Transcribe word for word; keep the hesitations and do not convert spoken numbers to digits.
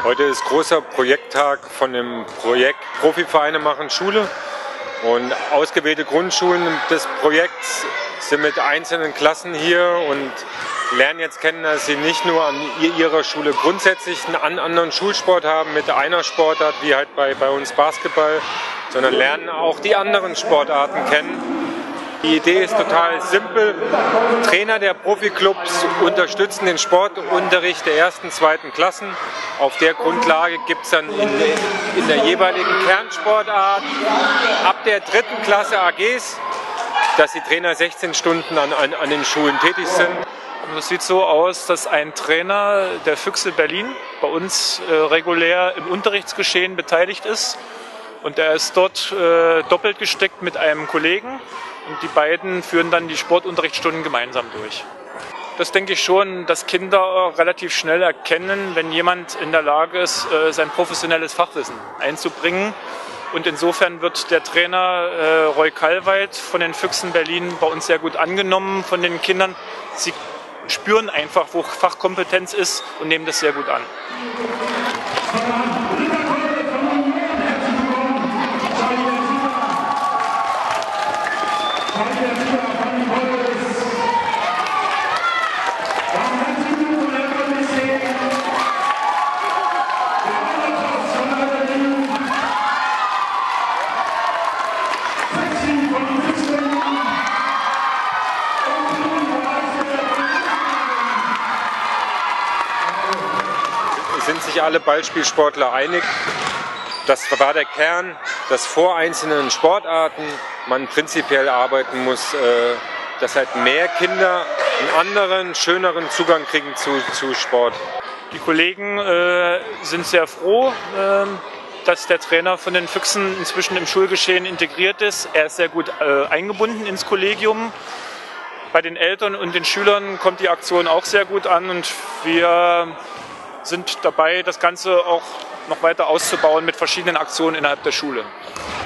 Heute ist großer Projekttag von dem Projekt Profivereine machen Schule. Und ausgewählte Grundschulen des Projekts sind mit einzelnen Klassen hier und lernen jetzt kennen, dass sie nicht nur an ihrer Schule grundsätzlich einen anderen Schulsport haben mit einer Sportart, wie halt bei, bei uns Basketball, sondern lernen auch die anderen Sportarten kennen. Die Idee ist total simpel. Trainer der Profiklubs unterstützen den Sportunterricht der ersten, zweiten Klassen. Auf der Grundlage gibt es dann in, in der jeweiligen Kernsportart ab der dritten Klasse A Gs, dass die Trainer sechzehn Stunden an, an, an den Schulen tätig sind. Das sieht so aus, dass ein Trainer der Füchse Berlin bei uns äh, regulär im Unterrichtsgeschehen beteiligt ist. Und er ist dort äh, doppelt gesteckt mit einem Kollegen. Und die beiden führen dann die Sportunterrichtsstunden gemeinsam durch. Das denke ich schon, dass Kinder relativ schnell erkennen, wenn jemand in der Lage ist, sein professionelles Fachwissen einzubringen. Und insofern wird der Trainer äh, Roy Kallweit von den Füchsen Berlin bei uns sehr gut angenommen von den Kindern. Sie spüren einfach, wo Fachkompetenz ist und nehmen das sehr gut an. Sind sich alle Ballspielsportler einig, das war der Kern, dass vor einzelnen Sportarten man prinzipiell arbeiten muss, dass halt mehr Kinder einen anderen, schöneren Zugang kriegen zu, zu Sport. Die Kollegen äh, sind sehr froh, äh, dass der Trainer von den Füchsen inzwischen im Schulgeschehen integriert ist. Er ist sehr gut äh, eingebunden ins Kollegium. Bei den Eltern und den Schülern kommt die Aktion auch sehr gut an und wir sind dabei, das Ganze auch noch weiter auszubauen mit verschiedenen Aktionen innerhalb der Schule.